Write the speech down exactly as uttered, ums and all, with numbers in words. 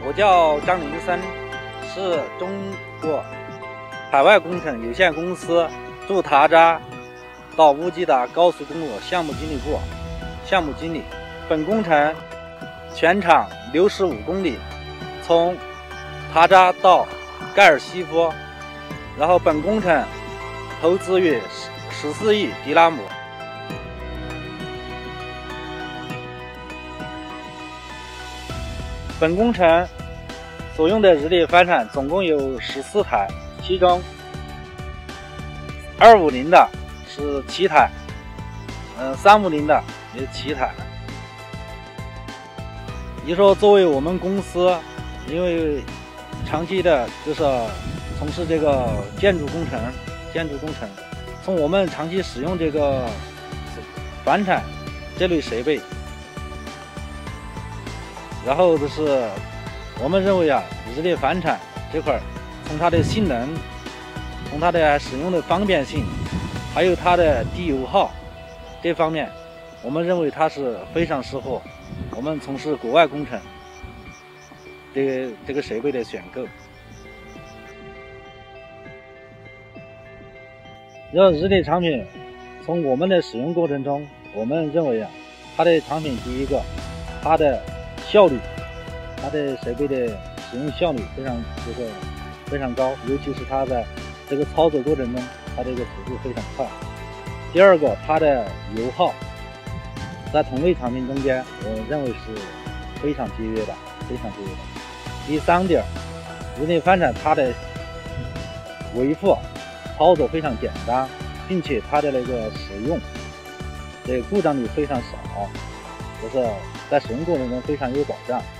我叫张林森，是中国海外工程有限公司驻塔扎到乌吉达高速公路项目经理部项目经理。本工程全长六十五公里，从塔扎到盖尔西夫，然后本工程投资约十四亿迪拉姆。本工程所用的日历帆船总共有十四台，其中二五零的是七台，嗯，三五零的也是七台。你说作为我们公司，因为长期的就是从事这个建筑工程，建筑工程，从我们长期使用这个帆船这类设备，然后就是我们认为啊，日历帆船这块从它的性能，从它的使用的方便性，还有它的低油耗这方面，我们认为它是非常适合我们从事国外工程这个这个设备的选购。这日历产品从我们的使用过程中，我们认为啊，它的产品第一个，它的效率，它的设备的使用效率非常这个非常高，尤其是它在这个操作过程中，它这个速度非常快。第二个，它的油耗在同类产品中间，我认为是非常节约的，非常节约的。第三点，日历帆船它的维护操作非常简单，并且它的那个使用这个故障率非常少，就是在使用过程中非常有保障。